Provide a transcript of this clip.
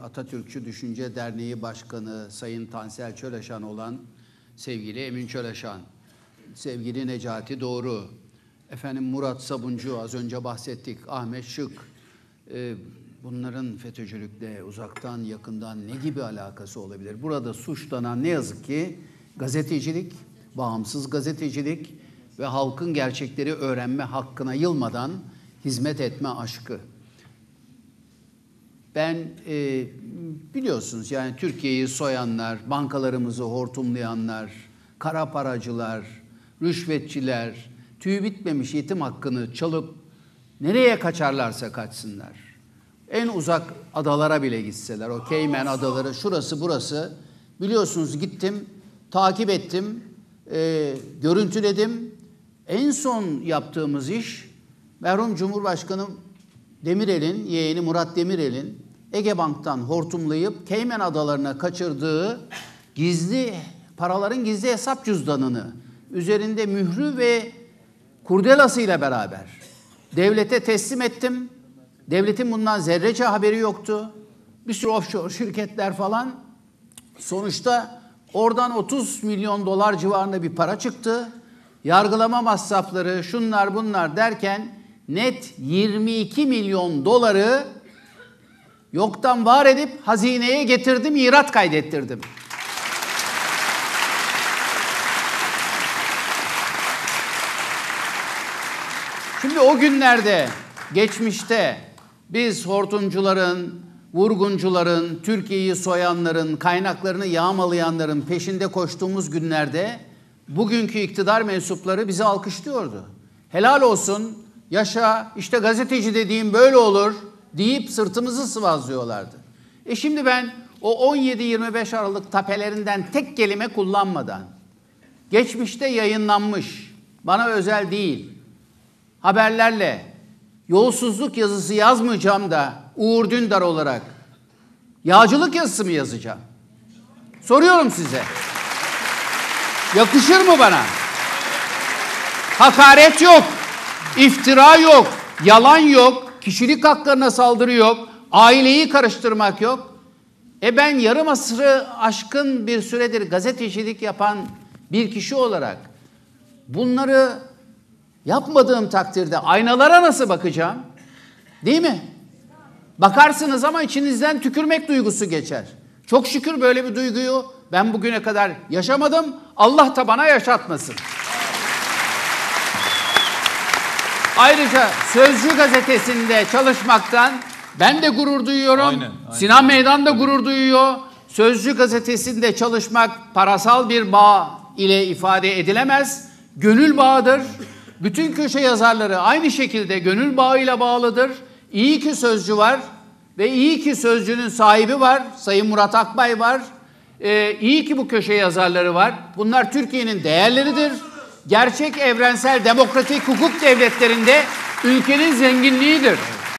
Atatürkçü Düşünce Derneği Başkanı Sayın Tansel Çöleşan olan sevgili Emin Çöleşan, sevgili Necati Doğru, efendim Murat Sabuncu, az önce bahsettik, Ahmet Şık, bunların FETÖ'cülükle uzaktan yakından ne gibi alakası olabilir? Burada suçlanan ne yazık ki gazetecilik, bağımsız gazetecilik ve halkın gerçekleri öğrenme hakkına yılmadan hizmet etme aşkı. Ben biliyorsunuz yani Türkiye'yi soyanlar, bankalarımızı hortumlayanlar, kara paracılar, rüşvetçiler, tüyü bitmemiş yetim hakkını çalıp nereye kaçarlarsa kaçsınlar. En uzak adalara bile gitseler, o Cayman adaları, şurası burası, biliyorsunuz gittim, takip ettim, görüntüledim. En son yaptığımız iş, merhum Cumhurbaşkanı Demirel'in, yeğeni Murat Demirel'in Ege Bank'tan hortumlayıp Cayman adalarına kaçırdığı gizli paraların gizli hesap cüzdanını üzerinde mührü ve kurdelasıyla beraber devlete teslim ettim. Devletin bundan zerrece haberi yoktu. Bir sürü offshore şirketler falan. Sonuçta oradan 30 milyon dolar civarında bir para çıktı. Yargılama masrafları, şunlar bunlar derken net 22 milyon doları yoktan var edip hazineye getirdim, irat kaydettirdim. Şimdi o günlerde, geçmişte biz hortumcuların, vurguncuların, Türkiye'yi soyanların, kaynaklarını yağmalayanların peşinde koştuğumuz günlerde bugünkü iktidar mensupları bizi alkışlıyordu. Helal olsun, yaşa, işte gazeteci dediğim böyle olur deyip sırtımızı sıvazlıyorlardı. Şimdi ben o 17-25 Aralık tapelerinden tek kelime kullanmadan, geçmişte yayınlanmış, bana özel değil, haberlerle yolsuzluk yazısı yazmayacağım da Uğur Dündar olarak yağcılık yazısı mı yazacağım? Soruyorum size. Yakışır mı bana? Hakaret yok, iftira yok, yalan yok, kişilik haklarına saldırı yok, aileyi karıştırmak yok. Ben yarım asrı aşkın bir süredir gazetecilik yapan bir kişi olarak bunları yapmadığım takdirde aynalara nasıl bakacağım? Değil mi? Bakarsınız ama içinizden tükürmek duygusu geçer. Çok şükür böyle bir duyguyu ben bugüne kadar yaşamadım. Allah da bana yaşatmasın. Ayrıca Sözcü gazetesinde çalışmaktan ben de gurur duyuyorum. Aynen. Sinan Meydan da gurur duyuyor. Sözcü gazetesinde çalışmak parasal bir bağ ile ifade edilemez. Gönül bağıdır. Bütün köşe yazarları aynı şekilde gönül bağıyla bağlıdır. İyi ki Sözcü var ve iyi ki Sözcü'nün sahibi var. Sayın Murat Akbay var. İyi ki bu köşe yazarları var. Bunlar Türkiye'nin değerleridir. Gerçek evrensel demokratik hukuk devletlerinde ülkenin zenginliğidir.